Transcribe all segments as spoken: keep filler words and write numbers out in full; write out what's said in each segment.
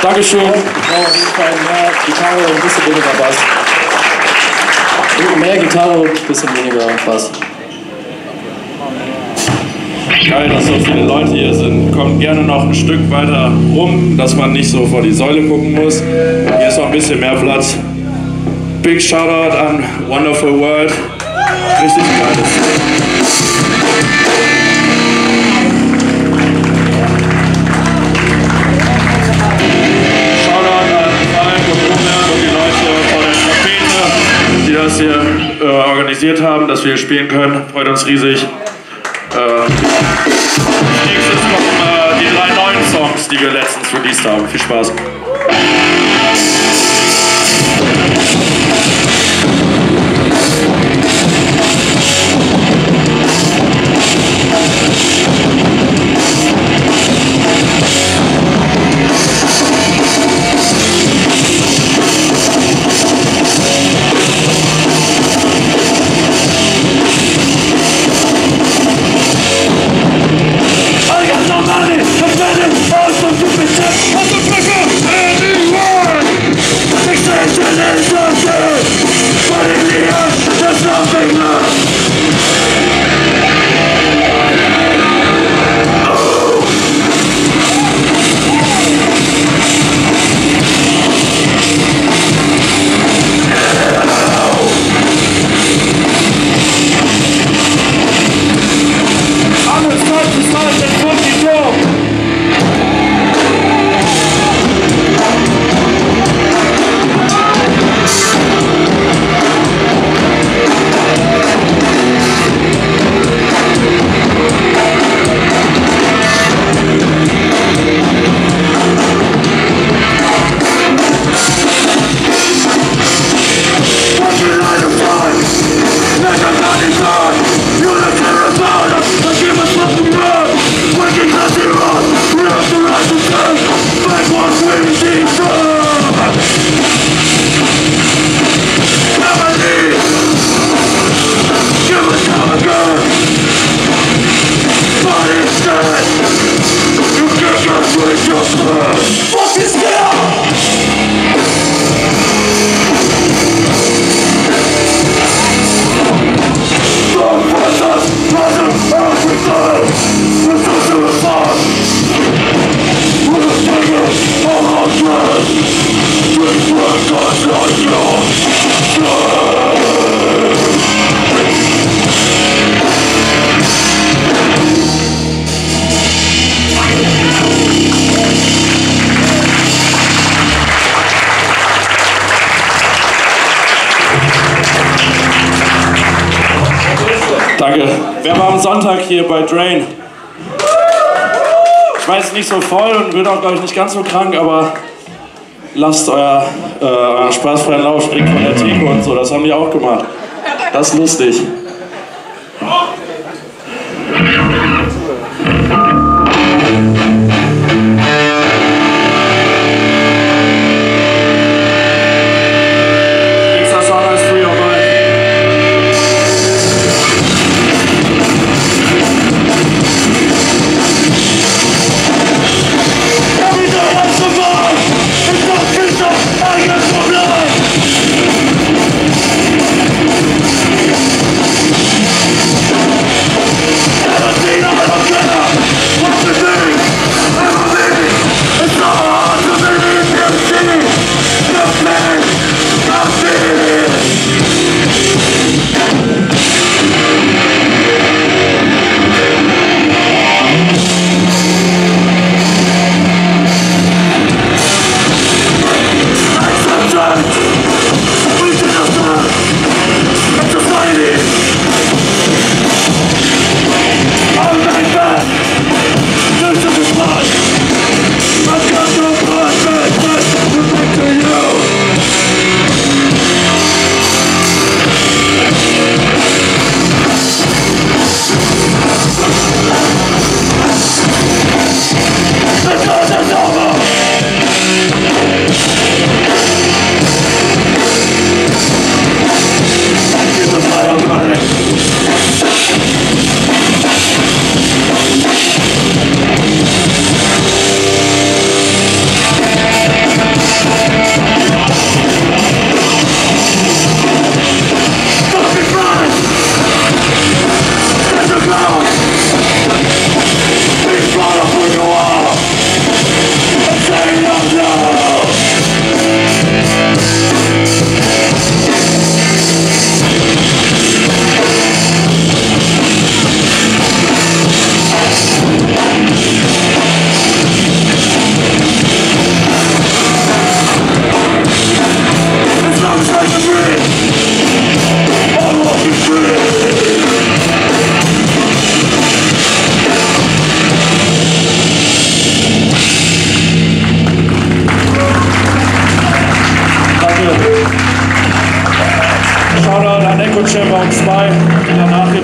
Dankeschön. Ich brauche auf jeden Fall mehr Gitarre und ein bisschen weniger Bass. Mehr Gitarre und ein bisschen weniger Bass. Geil, dass so viele Leute hier sind. Kommt gerne noch ein Stück weiter rum, dass man nicht so vor die Säule gucken muss. Hier ist noch ein bisschen mehr Platz. Big Shoutout an Wonderful World. Richtig geiles. Die das hier äh, organisiert haben, dass wir hier spielen können. Freut uns riesig. Äh, nächstes kommen äh, die drei neuen Songs, die wir letztens released haben. Viel Spaß. Danke. Wer war am Sonntag hier bei Drain? Ich weiß, nicht so voll und bin auch, glaube ich, nicht ganz so krank, aber lasst euer, äh, euren spaßfreien Lauf, springt von der Theke und so, das haben die auch gemacht. Das ist lustig. I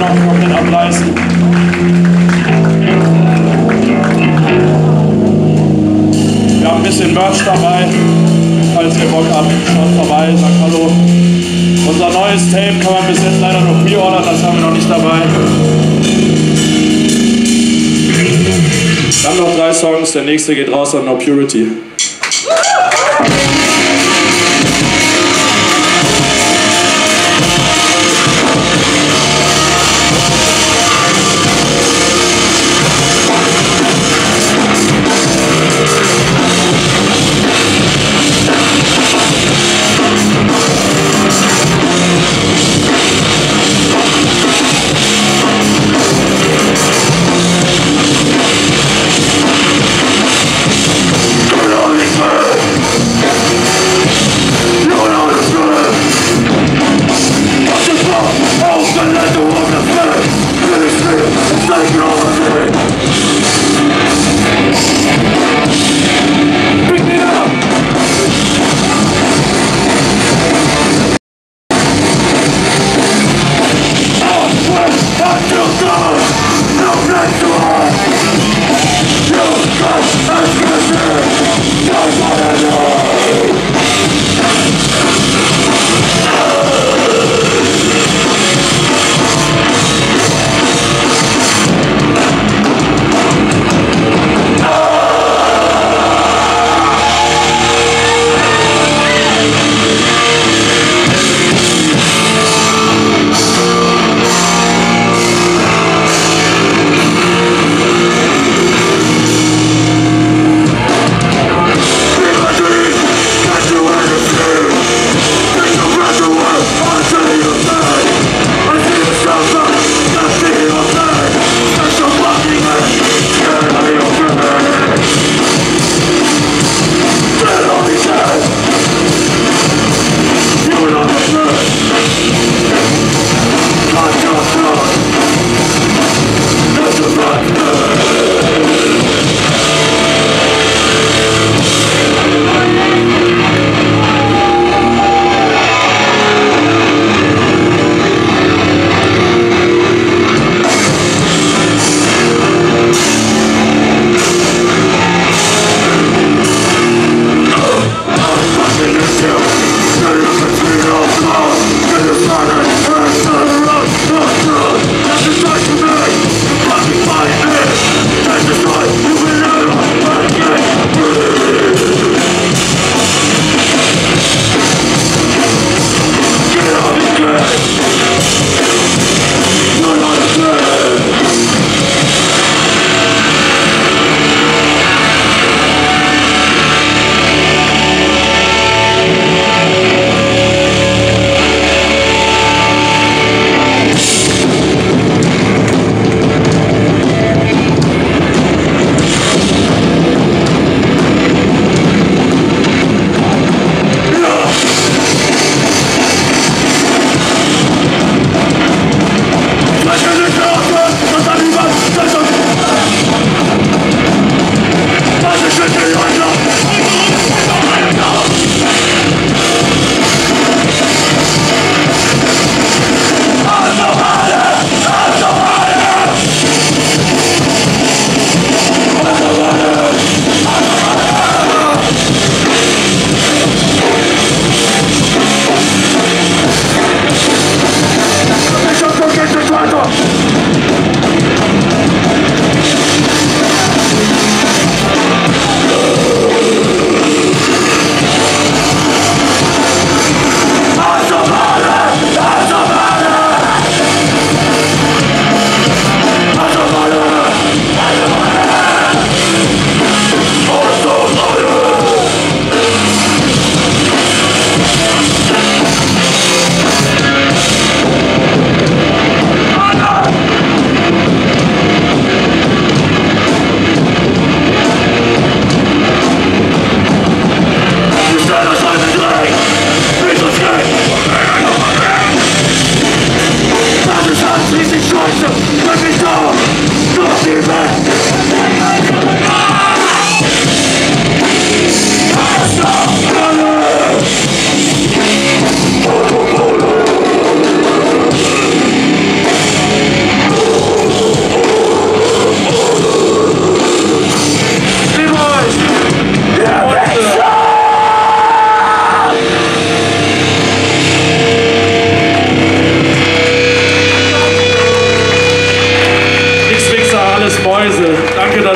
Sachen komplett abreißen. Wir haben ein bisschen Merch dabei. Falls ihr Bock habt, schaut vorbei, sagt Hallo. Unser neues Tape kann man bis jetzt leider nur pre-ordern, das haben wir noch nicht dabei. Wir haben noch drei Songs, der nächste geht raus an No Purity. All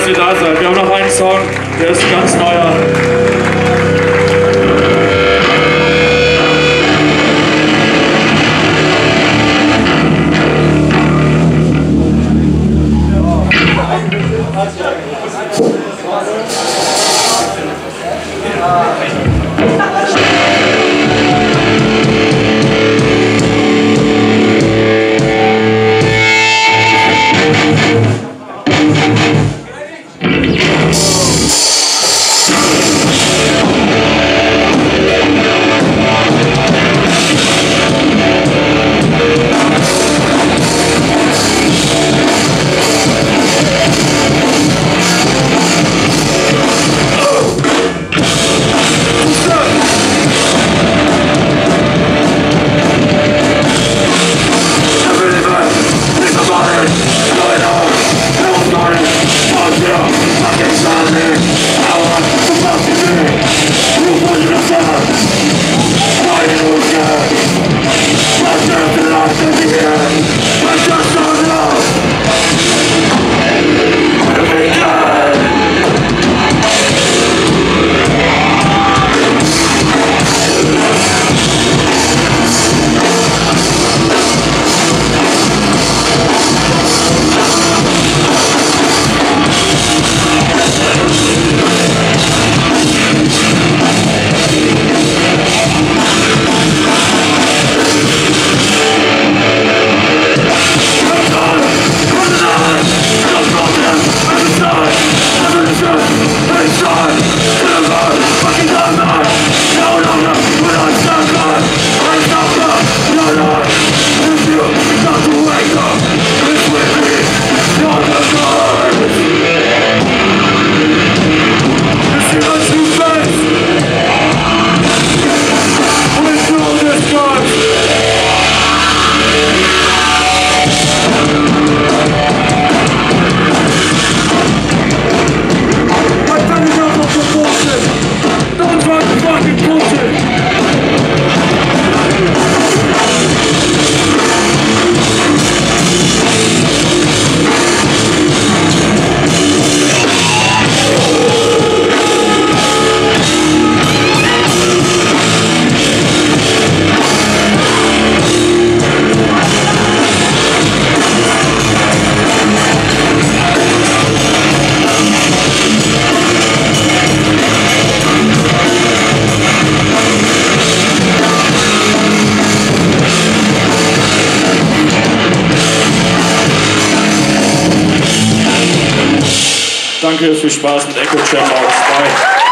dass ihr da seid. Wir haben noch einen Song, der ist ein ganz neuer. Danke, viel Spaß mit Echo Chamber. Bye.